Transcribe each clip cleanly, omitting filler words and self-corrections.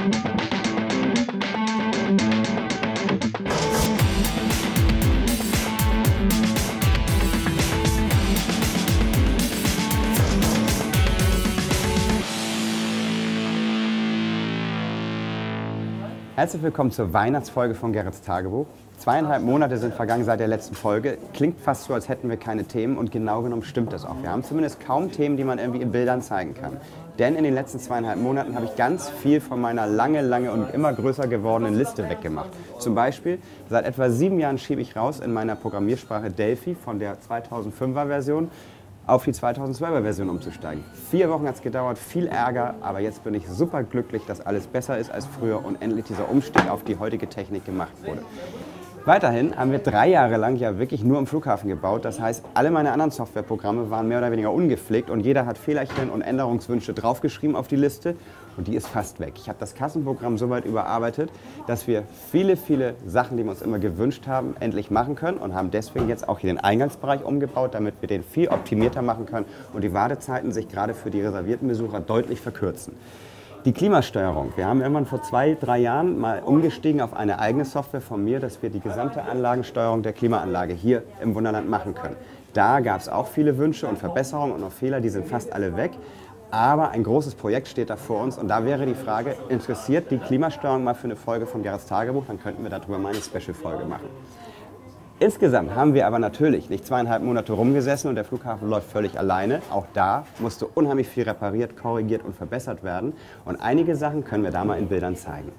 Herzlich willkommen zur Weihnachtsfolge von Gerrits Tagebuch. 2,5 Monate sind vergangen seit der letzten Folge. Klingt fast so, als hätten wir keine Themen und genau genommen stimmt das auch. Wir haben zumindest kaum Themen, die man irgendwie in Bildern zeigen kann. Denn in den letzten 2,5 Monaten habe ich ganz viel von meiner lange und immer größer gewordenen Liste weggemacht. Zum Beispiel, seit etwa 7 Jahren schiebe ich raus in meiner Programmiersprache Delphi von der 2005er Version auf die 2012er Version umzusteigen. 4 Wochen hat es gedauert, viel Ärger, aber jetzt bin ich super glücklich, dass alles besser ist als früher und endlich dieser Umstieg auf die heutige Technik gemacht wurde. Weiterhin haben wir 3 Jahre lang ja wirklich nur am Flughafen gebaut. Das heißt, alle meine anderen Softwareprogramme waren mehr oder weniger ungepflegt und jeder hat Fehlerchen und Änderungswünsche draufgeschrieben auf die Liste und die ist fast weg. Ich habe das Kassenprogramm so weit überarbeitet, dass wir viele Sachen, die wir uns immer gewünscht haben, endlich machen können und haben deswegen jetzt auch hier den Eingangsbereich umgebaut, damit wir den viel optimierter machen können und die Wartezeiten sich gerade für die reservierten Besucher deutlich verkürzen. Die Klimasteuerung. Wir haben irgendwann vor 2-3 Jahren mal umgestiegen auf eine eigene Software von mir, dass wir die gesamte Anlagensteuerung der Klimaanlage hier im Wunderland machen können. Da gab es auch viele Wünsche und Verbesserungen und auch Fehler, die sind fast alle weg. Aber ein großes Projekt steht da vor uns und da wäre die Frage, interessiert die Klimasteuerung mal für eine Folge von Gerrits Tagebuch? Dann könnten wir darüber mal eine Special-Folge machen. Insgesamt haben wir aber natürlich nicht 2,5 Monate rumgesessen und der Flughafen läuft völlig alleine. Auch da musste unheimlich viel repariert, korrigiert und verbessert werden. Und einige Sachen können wir da mal in Bildern zeigen.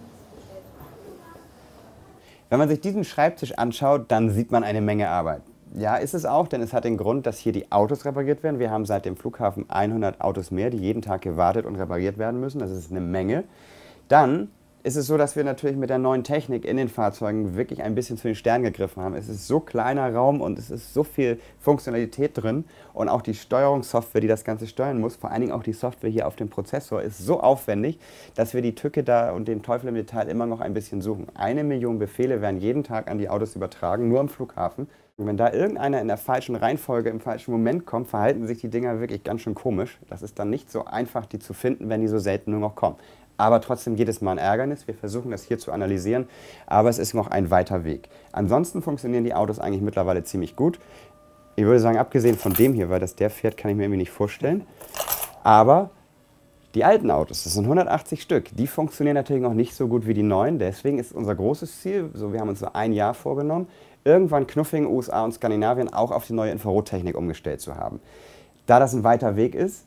Wenn man sich diesen Schreibtisch anschaut, dann sieht man eine Menge Arbeit. Ja, ist es auch, denn es hat den Grund, dass hier die Autos repariert werden. Wir haben seit dem Flughafen 100 Autos mehr, die jeden Tag gewartet und repariert werden müssen. Das ist eine Menge. Dann ist es so, dass wir natürlich mit der neuen Technik in den Fahrzeugen wirklich ein bisschen zu den Sternen gegriffen haben. Es ist so kleiner Raum und es ist so viel Funktionalität drin und auch die Steuerungssoftware, die das Ganze steuern muss, vor allen Dingen auch die Software hier auf dem Prozessor, ist so aufwendig, dass wir die Tücke da und den Teufel im Detail immer noch ein bisschen suchen. 1 Million Befehle werden jeden Tag an die Autos übertragen, nur am Flughafen. Und wenn da irgendeiner in der falschen Reihenfolge im falschen Moment kommt, verhalten sich die Dinger wirklich ganz schön komisch. Das ist dann nicht so einfach, die zu finden, wenn die so selten nur noch kommen. Aber trotzdem jedes Mal ein Ärgernis. Wir versuchen das hier zu analysieren, aber es ist noch ein weiter Weg. Ansonsten funktionieren die Autos eigentlich mittlerweile ziemlich gut. Ich würde sagen, abgesehen von dem hier, weil das der fährt, kann ich mir irgendwie nicht vorstellen. Aber die alten Autos, das sind 180 Stück, die funktionieren natürlich noch nicht so gut wie die neuen. Deswegen ist unser großes Ziel, wir haben uns so 1 Jahr vorgenommen, irgendwann Knuffing, USA und Skandinavien auch auf die neue Infrarottechnik umgestellt zu haben. Da das ein weiter Weg ist,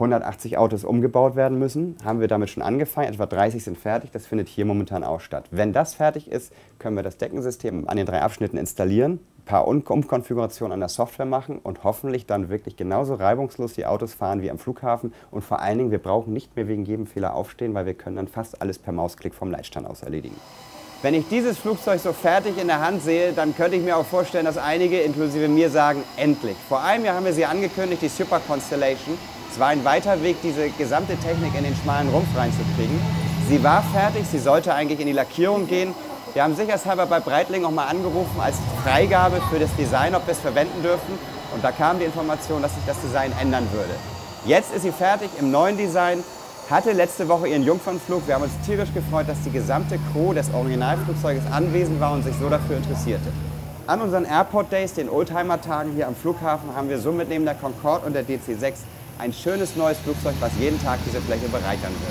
180 Autos umgebaut werden müssen, haben wir damit schon angefangen, etwa 30 sind fertig, das findet hier momentan auch statt. Wenn das fertig ist, können wir das Deckensystem an den 3 Abschnitten installieren, ein paar Umkonfigurationen an der Software machen und hoffentlich dann wirklich genauso reibungslos die Autos fahren wie am Flughafen und vor allen Dingen, wir brauchen nicht mehr wegen jedem Fehler aufstehen, weil wir können dann fast alles per Mausklick vom Leitstand aus erledigen. Wenn ich dieses Flugzeug so fertig in der Hand sehe, dann könnte ich mir auch vorstellen, dass einige, inklusive mir, sagen, endlich. Vor einem Jahr haben wir sie angekündigt, die Super Constellation. Es war ein weiter Weg, diese gesamte Technik in den schmalen Rumpf reinzukriegen. Sie war fertig, sie sollte eigentlich in die Lackierung gehen. Wir haben sicherheitshalber bei Breitling auch mal angerufen als Freigabe für das Design, ob wir es verwenden dürfen. Und da kam die Information, dass sich das Design ändern würde. Jetzt ist sie fertig im neuen Design, hatte letzte Woche ihren Jungfernflug. Wir haben uns tierisch gefreut, dass die gesamte Crew des Originalflugzeuges anwesend war und sich so dafür interessierte. An unseren Airport Days, den Oldtimer-Tagen hier am Flughafen, haben wir somit neben der Concorde und der DC-6 ein schönes neues Flugzeug, was jeden Tag diese Fläche bereichern wird.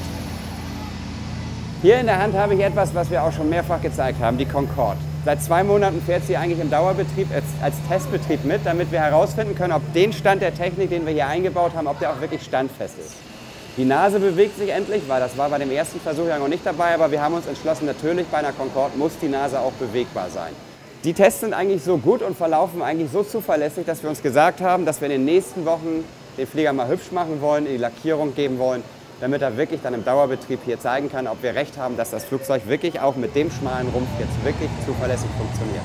Hier in der Hand habe ich etwas, was wir auch schon mehrfach gezeigt haben, die Concorde. Seit 2 Monaten fährt sie eigentlich im Dauerbetrieb als Testbetrieb mit, damit wir herausfinden können, ob den Stand der Technik, den wir hier eingebaut haben, ob der auch wirklich standfest ist. Die Nase bewegt sich endlich, weil das war bei dem ersten Versuch ja noch nicht dabei, aber wir haben uns entschlossen, natürlich bei einer Concorde muss die Nase auch bewegbar sein. Die Tests sind eigentlich so gut und verlaufen eigentlich so zuverlässig, dass wir uns gesagt haben, dass wir in den nächsten Wochen den Flieger mal hübsch machen wollen, in die Lackierung geben wollen, damit er wirklich dann im Dauerbetrieb hier zeigen kann, ob wir recht haben, dass das Flugzeug wirklich auch mit dem schmalen Rumpf jetzt wirklich zuverlässig funktioniert.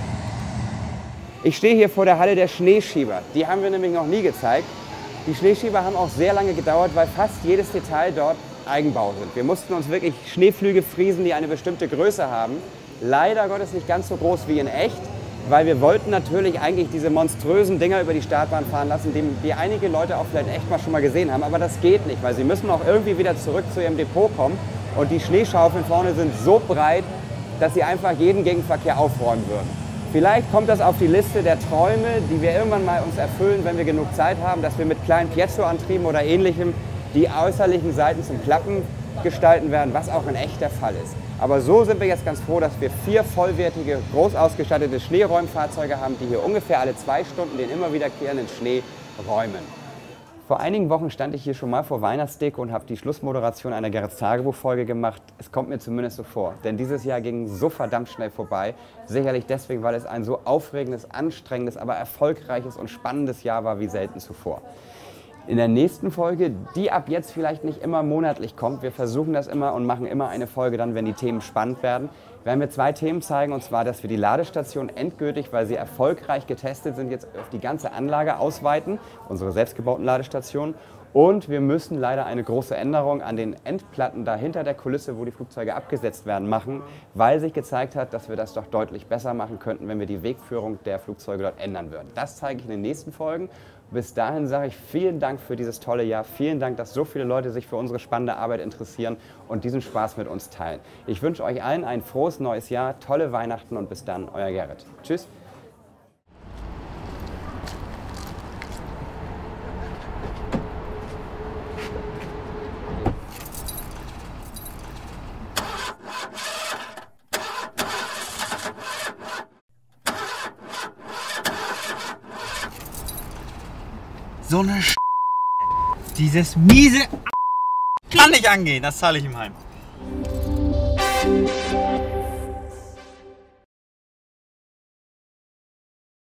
Ich stehe hier vor der Halle der Schneeschieber. Die haben wir nämlich noch nie gezeigt. Die Schneeschieber haben auch sehr lange gedauert, weil fast jedes Detail dort Eigenbau sind. Wir mussten uns wirklich Schneeflüge friesen, die eine bestimmte Größe haben. Leider Gottes nicht ganz so groß wie in echt, weil wir wollten natürlich eigentlich diese monströsen Dinger über die Startbahn fahren lassen, die einige Leute auch vielleicht echt mal schon mal gesehen haben, aber das geht nicht, weil sie müssen auch irgendwie wieder zurück zu ihrem Depot kommen Und die Schneeschaufeln vorne sind so breit, dass sie einfach jeden Gegenverkehr aufräumen würden. Vielleicht kommt das auf die Liste der Träume, die wir irgendwann mal uns erfüllen, wenn wir genug Zeit haben, dass wir mit kleinen Piezo-Antrieben oder ähnlichem die äußerlichen Seiten zum Klappen gestalten werden, was auch in echt der Fall ist. Aber so sind wir jetzt ganz froh, dass wir 4 vollwertige, groß ausgestattete Schneeräumfahrzeuge haben, die hier ungefähr alle 2 Stunden den immer wiederkehrenden Schnee räumen. Vor einigen Wochen stand ich hier schon mal vor Weihnachtsdeko und habe die Schlussmoderation einer Gerrits Tagebuch-Folge gemacht. Es kommt mir zumindest so vor, denn dieses Jahr ging so verdammt schnell vorbei. Sicherlich deswegen, weil es ein so aufregendes, anstrengendes, aber erfolgreiches und spannendes Jahr war wie selten zuvor. In der nächsten Folge, die ab jetzt vielleicht nicht immer monatlich kommt, wir versuchen das immer und machen immer eine Folge dann, wenn die Themen spannend werden, werden wir 2 Themen zeigen, und zwar, dass wir die Ladestation endgültig, weil sie erfolgreich getestet sind, jetzt auf die ganze Anlage ausweiten, unsere selbstgebauten Ladestationen. Und wir müssen leider eine große Änderung an den Endplatten da hinter der Kulisse, wo die Flugzeuge abgesetzt werden, machen, weil sich gezeigt hat, dass wir das doch deutlich besser machen könnten, wenn wir die Wegführung der Flugzeuge dort ändern würden. Das zeige ich in den nächsten Folgen. Bis dahin sage ich vielen Dank für dieses tolle Jahr. Vielen Dank, dass so viele Leute sich für unsere spannende Arbeit interessieren und diesen Spaß mit uns teilen. Ich wünsche euch allen ein frohes neues Jahr, tolle Weihnachten und bis dann, euer Gerrit. Tschüss. So eine Dieses miese kann nicht angehen, das zahle ich ihm heim.